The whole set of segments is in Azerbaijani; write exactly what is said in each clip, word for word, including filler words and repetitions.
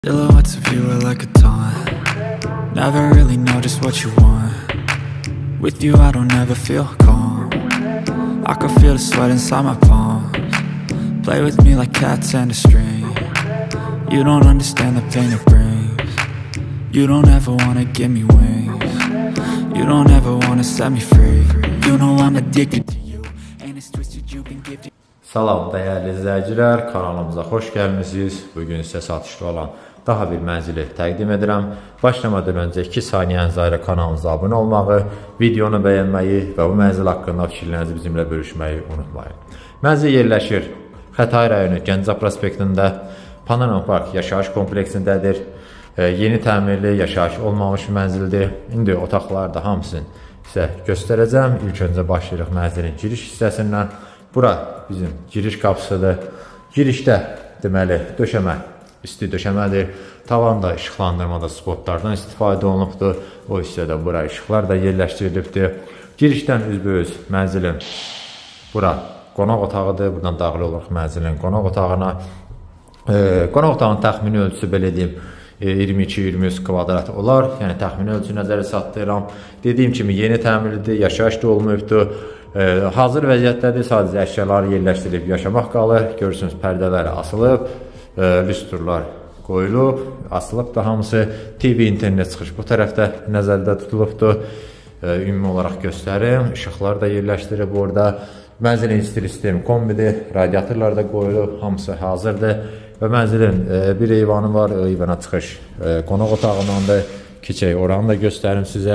Silhouettes of you are like a taunt. Never really know just what you want. With you I don't ever feel calm. I can feel the sweat inside my palms. Play with me like cats and a string. You don't understand the pain it brings. You don't ever wanna give me wings. You don't ever wanna set me free. You know I'm addicted to you, and it's twisted you've been gifted. Salam dəyərli izləyicilər, kanalımıza xoş gəlmisiniz. Bugün sizə satışda olan daha bir mənzili təqdim edirəm. Başlamadan öncə iki saniyənizə ayrı kanalımıza abunə olmağı, videonu bəyənməyi və bu mənzil haqqında fikirlərinizi bizimlə bölüşməyi unutmayın. Mənzil yerləşir Xətai rayonu Gəncə prospektində, Panorama Park yaşayış kompleksindədir. E, yeni təmirli yaşayış olmamış mənzildir. İndi otaqlarda hamısını sizə göstərəcəm. İlk öncə başlayırıq mənzilin giriş hissəsindən. Bura bizim giriş qapısıdır. Girişdə deməli döşəmə, isti döşəmədir. Tavanda işıqlandırmada spotlardan istifadə olunubdur. O hissədə bura işıqlar da yerləşdirilibdir. Girişdən üzbəüz mənzilin bura qonaq otağıdır. Buradan daxil oluruq mənzilin qonaq otağına. E, qonaq otağının təxmini ölçüsü belə deyim iyirmi iki iyirmi üç kvadrat olar. Yəni təxmini ölçü nəzərə çatdırıram. Dediyim kimi yeni təmirlidir, yaşayış da olmayıbdır. E, hazır vəziyyətdədir, sadəcə əşyaları yerləşdirilib yaşamaq qalır. Görürsünüz, pərdələri asılıb, e, lüstrlar qoyulub, asılıb da hamısı. T V internet çıxış bu tərəfdə nəzərdə tutulubdur. E, ümumi olaraq göstərim, işıqlar da yerləşdirib orada. Mənzilin istir sistemi kombidir, radiatorlar da qoyulub, hamısı hazırdır. Və mənzilin e, bir eyvanı var, eyvana çıxış e, qonaq otağından da keçək, oranı da göstərim sizə.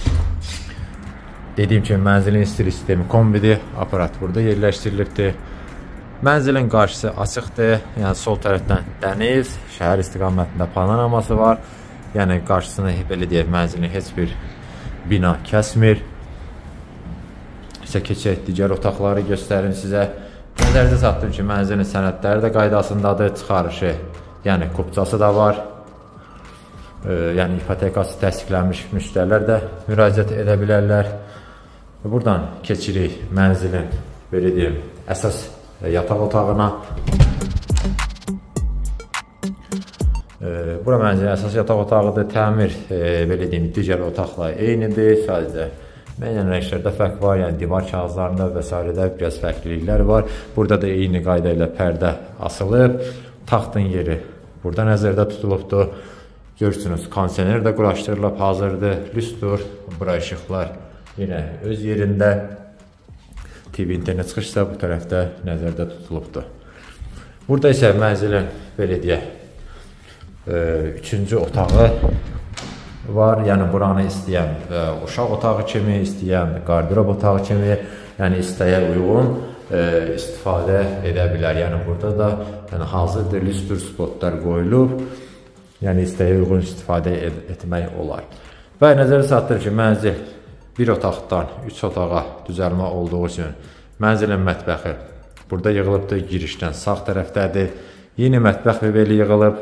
Dediyim kimi mənzilin istir sistemi kombidir, aparat burada yerləşdirilibdir. Mənzilin qarşısı açıqdır, yəni sol tərəfdən dəniz, şəhər istiqamətində panoraması var. Yəni qarşısını belə deyək, mənzilin heç bir bina kəsmir. İsə keçək, digər otaqları göstərim sizə. Nəzərdə çatdım ki, mənzilin sənədləri də qaydasındadır, çıxarışı, yəni kupçası da var. E, yəni ipotekası təsdiqlənmiş müştərilər də müraciət edə bilərlər. Buradan keçirik mənzilin, belə deyim, əsas yataq otağına. E, bura mənzilin əsas yataq otağıdır. Təmir, e, belə deyim, digər otaqla eynidir, sadəcə müəyyən rənglərdə fərq var, yəni divar kağızlarında və s. biraz fərqliliklər var. Burada da eyni qayda ilə pərdə asılıb. Taxtın yeri burada nəzərdə tutulubdur. Görürsünüz, kondisioner də quraşdırılıb, hazırdır. Lüstr, bura işıqlar yenə öz yerində. T V internet çıxışsa bu tərəfdə nəzərdə tutulubdur. Burada isə mənzilin, belə deyək, e, üçüncü otağı var, yəni buranı istəyən e, uşaq otağı kimi, istəyən qardirob otağı kimi, yəni istəyə uyğun e, istifadə edə bilər. Yəni burada da yəni, hazırdır, lüstr spotlar qoyulub, yəni istəyə uyğun istifadə ed etmək olar. Və nəzərə çatdırır ki, mənzil bir otaqdan üç otağa düzəlmə olduğu üçün mənzilin mətbəxi burada yığılıbdır, girişdən sağ tərəfdədir. Yeni mətbəx belə yığılıb.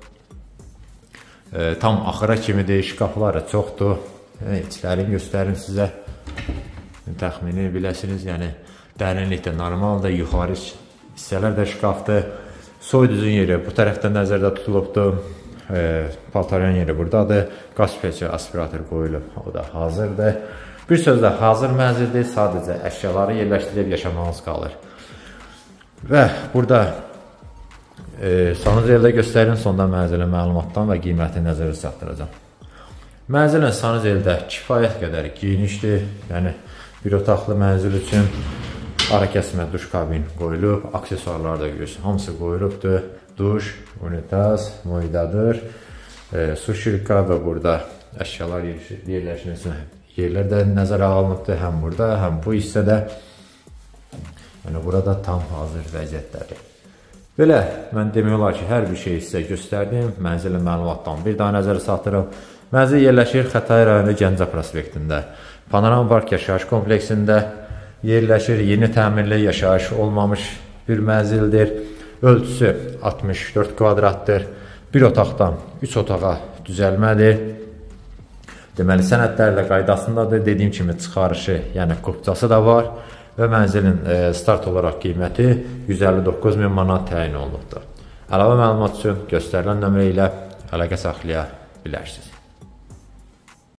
E, tam axıra kimidir, şkafları çoxdur. Yəni, içlərini göstərim sizə. Təxmini biləsiniz, yəni dərinlikdə normaldır, yuxarı hissələr də şkafdır. Soyuducun yeri bu tərəfdə nəzərdə tutulubdur. E, paltaryan yeri buradadır. Qaz peçi, aspirator qoyulub, o da hazırdır. Bir sözlə hazır mənzildir, sadəcə əşyaları yerləşdirib yaşamağınız qalır. Və burada E, sanuzeldə göstərin, sonda mənzilin məlumatdan və qiyməti nəzərə çatdıracam. Mənzilin sanuzeldə kifayət qədər genişdir, yəni bir otaqlı mənzil üçün ara kəsmə duş kabin qoyulub, aksesuarlar da görürsünüz, hamısı qoyulubdur. Duş, unitaz, moydadır, e, su şirka və burada əşyalar yerləşməsi yerlər də nəzərə alınıbdır, həm burada, həm bu hissədə. Yəni burada tam hazır vəziyyətdədir. Belə, mən demək olar ki, hər bir şey sizə göstərdim. Mənzilin məlumatdan bir daha nəzərə çatdırıb. Mənzil yerləşir Xətai rayonu Gəncə prospektində. Panorama Park yaşayış kompleksində yerləşir. Yeni təmirli yaşayış olmamış bir mənzildir. Ölçüsü altmış dörd kvadratdır. Bir otaqdan üç otağa düzəlmədir. Deməli, sənədlərlə qaydasındadır. Dediyim kimi çıxarışı, yəni kupçası da var. Və mənzilin e, start olaraq qiyməti yüz əlli doqquz min manat təyin olunubdur. Əlavə məlumat üçün göstərilən nömrə ilə əlaqə saxlaya bilərsiniz.